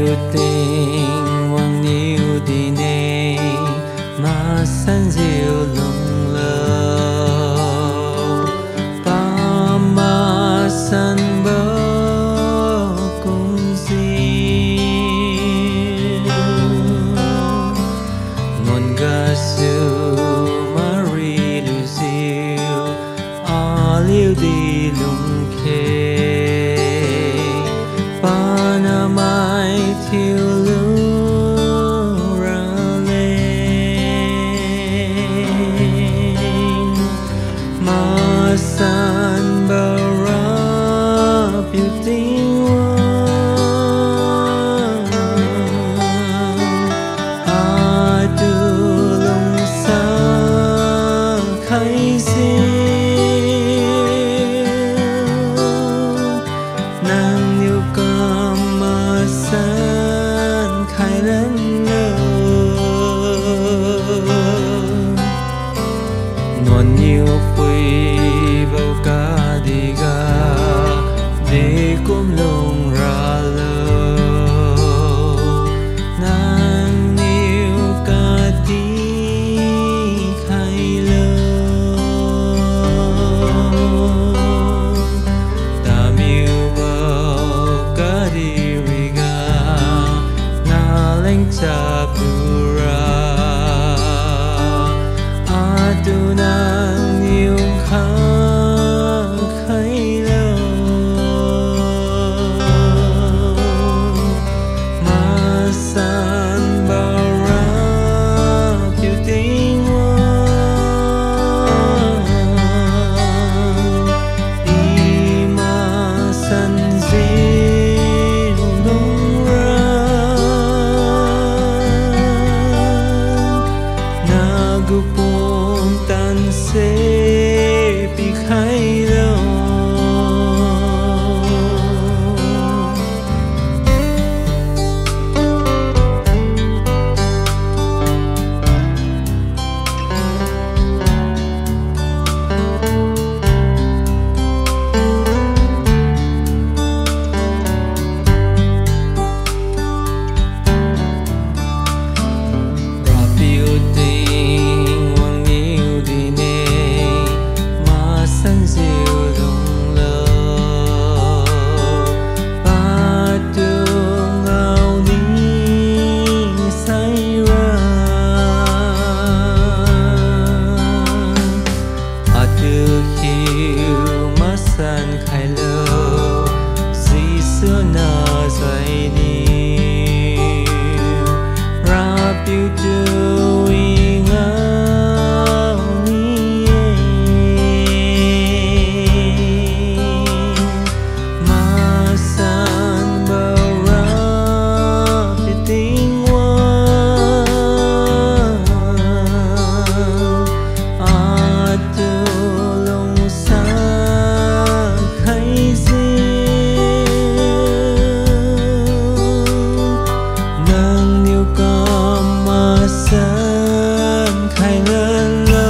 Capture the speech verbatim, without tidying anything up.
biểu tình hoàng nhiều đi nè mà san diệu lung lâu pa ma san bơ cùng diệu ngon ga siêu Marie lu diệu a liu đi lung khe Pana mai thiêu lưu ra lên mà san bao ra biểu tình hoàng a tu lung sa khai siêu nàng yêu ca mà san khai lên lơ non nhiều quỳ bao ca đi ga để cũng lông ra lơ nàng yêu ca tí khai lơ ta miêu bao ca đi Chapura Adunang iyong kakailaw Masan barap yung tingwang Di masan Gupong tan se pi khai lâu san khai lâu di xưa na dạy đi ra biểu tư uy ngao ni ma san bao ra bị tình hoàng a tu long sa nàng yêu ca mà san khai lên